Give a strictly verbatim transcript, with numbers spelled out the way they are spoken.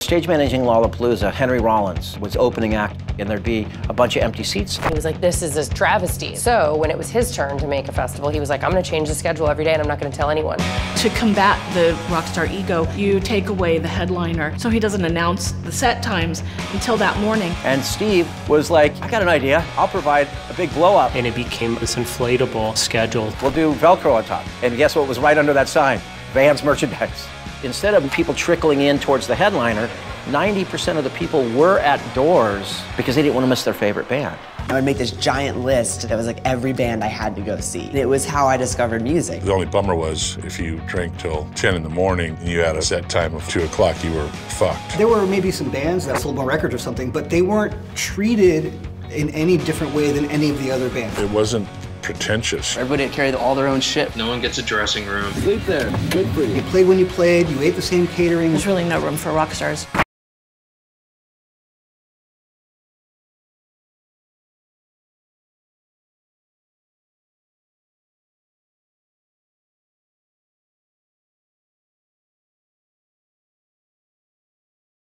Stage managing Lollapalooza, Henry Rollins was opening act, and there'd be a bunch of empty seats. He was like, this is a travesty. So when it was his turn to make a festival, he was like, I'm gonna change the schedule every day and I'm not gonna tell anyone. To combat the Rockstar ego, you take away the headliner so he doesn't announce the set times until that morning. And Steve was like, I got an idea. I'll provide a big blow up. And it became this inflatable schedule. We'll do Velcro on top. And guess what was right under that sign? VANS merchandise. Instead of people trickling in towards the headliner, ninety percent of the people were at doors because they didn't want to miss their favorite band. I would make this giant list that was like every band I had to go see. It was how I discovered music. The only bummer was if you drank till ten in the morning and you had a set time of two o'clock, you were fucked. There were maybe some bands that sold more records or something, but they weren't treated in any different way than any of the other bands. It wasn't pretentious. Everybody carried all their own shit. No one gets a dressing room. Sleep there. Good for you. You played when you played, you ate the same catering. There's really no room for rock stars.